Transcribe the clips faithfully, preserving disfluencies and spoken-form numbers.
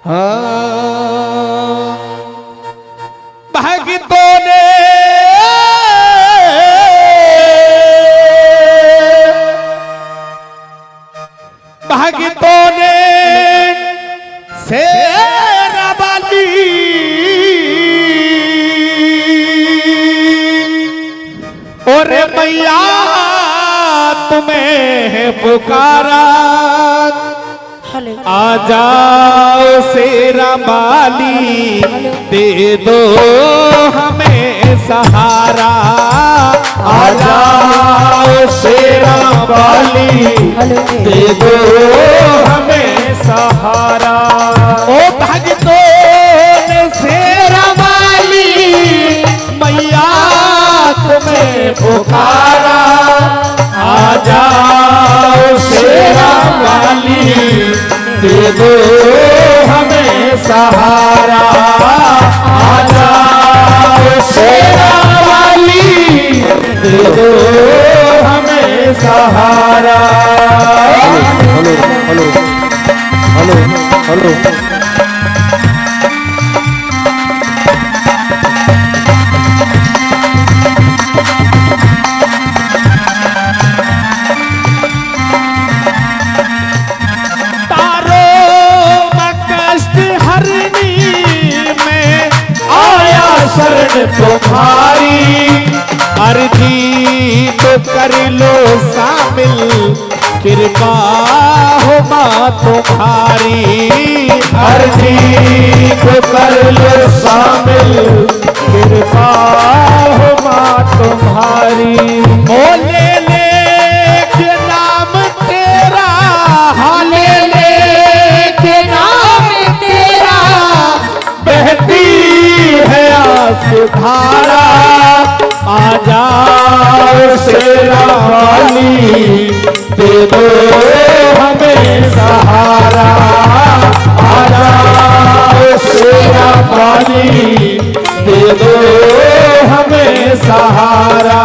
भक्तों ने भक्तों ने शेरा वाली और मैया तुम्हें पुकारा, आ जाओ शेरा वाली दे दो हमें सहारा, आ जाओ शेरा वाली दे दो हमें सहारा। ओ भक्तों ने शेरा वाली मैया तुम्हें पुकारा, आ जाओ शेरा वाली दे दो हमें सहारा, आ जाओ शेरा वाली दे दो हमें सहारा। हेलो हेलो हेलो हेलो शरण तुम्हारी, अर्जी तो कर लो शामिल, कृपा हो माँ तुम्हारी, अर्जी तो कर लो शामिल, कृपा हो माँ तुम्हारी। ओ ले ले के नाम तेरा, हाँ ले ले के नाम तेरा, बहती है धारा, आ जाओ शेरा वाली दे दो हमें सहारा, आ जाओ शेरा वाली दे दो हमें सहारा।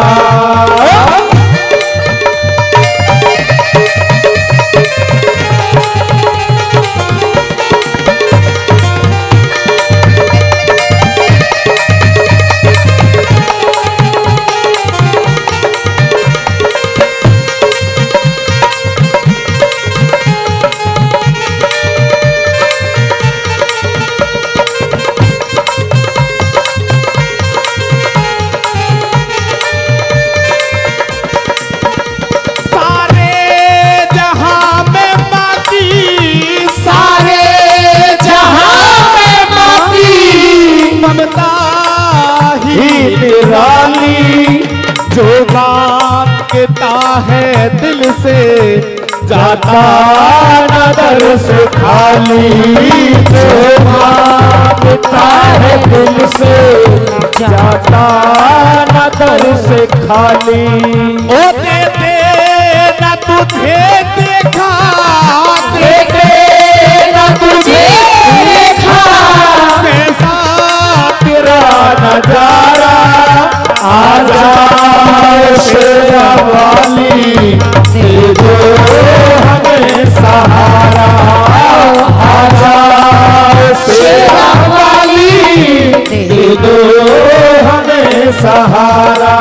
जो मांगता है दिल से जाता न दर से खाली, जो मांगता है दिल से जाता न दर से खाली। ओ दे दे न तुझे देखा, दे दे न तुझे देखा, कैसा तेरा नजारा, आ जाओ शेरा वाली दे दो हमें सहारा, आ जाओ शेरा वाली दे दो हमें सहारा।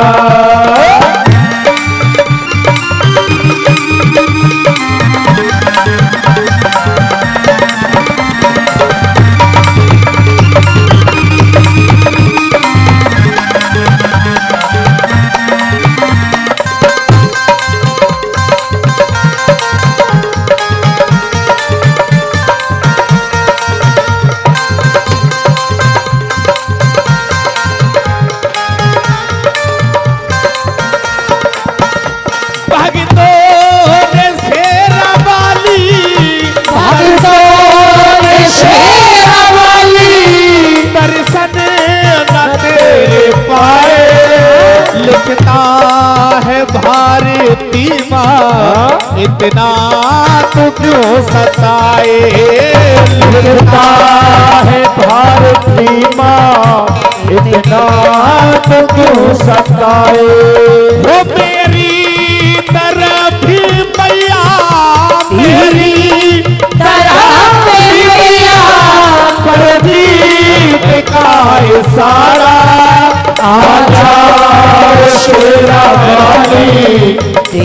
लिखता है भारती माँ इतना तो क्यों सताए, लिखता है भारती माँ इतना तो क्यों सताए। वो मेरी तरफ भी मैया, मेरी तरफ भी मैया,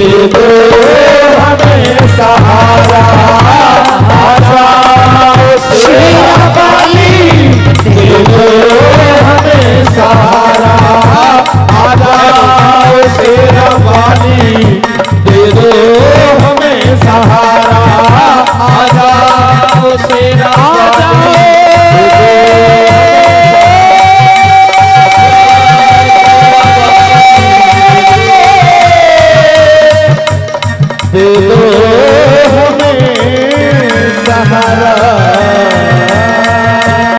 दे दो हमें सहारा, आ जाओ शेरा वाली, दे दो हमें सहारा, आ जाओ शेरा वाली, दे दो हमें सहारा, आ जाओ शेरा वाली, दे दो